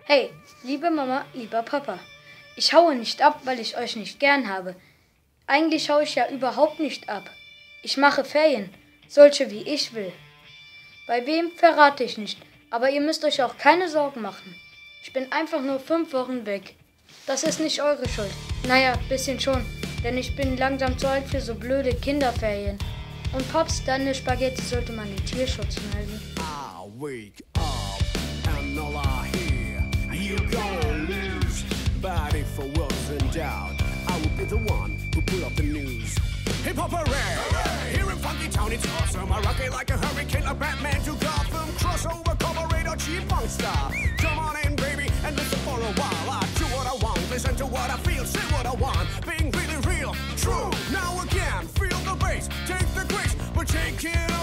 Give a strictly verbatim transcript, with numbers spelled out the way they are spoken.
Hey, liebe Mama, lieber Papa, ich haue nicht ab, weil ich euch nicht gern habe. Eigentlich haue ich ja überhaupt nicht ab. Ich mache Ferien, solche wie ich will. Bei wem verrate ich nicht, aber ihr müsst euch auch keine Sorgen machen. Ich bin einfach nur fünf Wochen weg. Das ist nicht eure Schuld. Naja, bisschen schon, denn ich bin langsam zu alt für so blöde Kinderferien. Und Pops, deine Spaghetti sollte man den Tierschutz melden. I wake up and all I hear, you're gonna lose. But if I was in doubt, I would be the one who pull up the news. Hip hop hooray! Here in Funky Town it's awesome. I rock it like a hurricane, a Batman to Gotham. Crossover, collaborator, cheap funk star. Come on in, baby, and listen for a while. I do what I want, listen to what I feel, say what I want. Being really real, true. Now again, feel the bass, take the grace, but take it